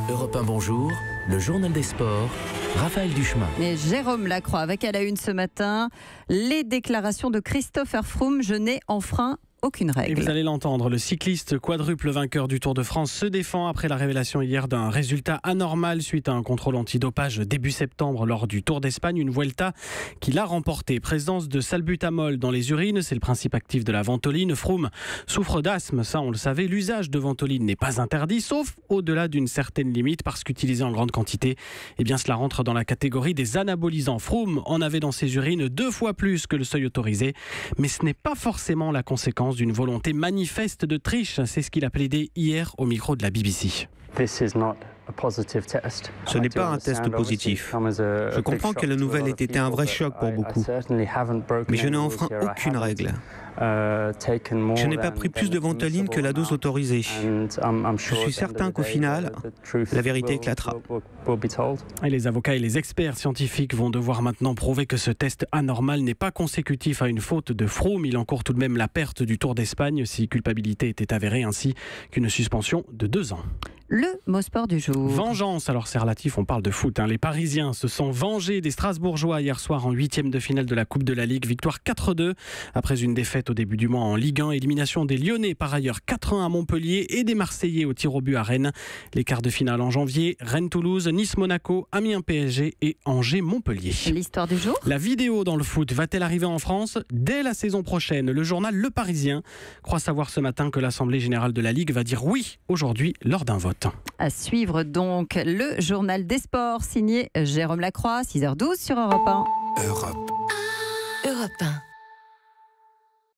Europe 1, bonjour, le journal des sports, Raphaël Duchemin. Et Jérôme Lacroix avec à la une ce matin les déclarations de Christopher Froome. Je n'ai enfreint aucune règle. Et vous allez l'entendre, le cycliste quadruple vainqueur du Tour de France se défend après la révélation hier d'un résultat anormal suite à un contrôle antidopage début septembre lors du Tour d'Espagne, une Vuelta qu'il a remportée. Présence de salbutamol dans les urines, c'est le principe actif de la ventoline. Froome souffre d'asthme, ça on le savait. L'usage de ventoline n'est pas interdit, sauf au-delà d'une certaine limite, parce qu'utilisé en grande quantité, eh bien cela rentre dans la catégorie des anabolisants. Froome en avait dans ses urines 2 fois plus que le seuil autorisé, mais ce n'est pas forcément la conséquence d'une volonté manifeste de triche. C'est ce qu'il a plaidé hier au micro de la BBC. Ce n'est pas un test positif. Je comprends que la nouvelle ait été un vrai choc pour beaucoup, mais je n'ai enfreint aucune règle. Je n'ai pas pris plus de ventoline que la dose autorisée. Je suis certain qu'au final, la vérité éclatera. Et les avocats et les experts scientifiques vont devoir maintenant prouver que ce test anormal n'est pas consécutif à une faute de Froome. Il encourt tout de même la perte du Tour d'Espagne si culpabilité était avérée, ainsi qu'une suspension de 2 ans. Le mot sport du jour. Vengeance, alors c'est relatif, on parle de foot. Les Parisiens se sont vengés des Strasbourgeois hier soir en 8e de finale de la Coupe de la Ligue. Victoire 4-2 après une défaite au début du mois en Ligue 1. Élimination des Lyonnais par ailleurs 4-1 à Montpellier et des Marseillais au tir au but à Rennes. Les quarts de finale en janvier, Rennes-Toulouse, Nice-Monaco, Amiens-PSG et Angers-Montpellier. L'histoire du jour. La vidéo dans le foot va-t-elle arriver en France dès la saison prochaine? Le journal Le Parisien croit savoir ce matin que l'Assemblée Générale de la Ligue va dire oui aujourd'hui lors d'un vote. À suivre donc le journal des sports signé Jérôme Lacroix, 6h12 sur Europe 1. Europe 1.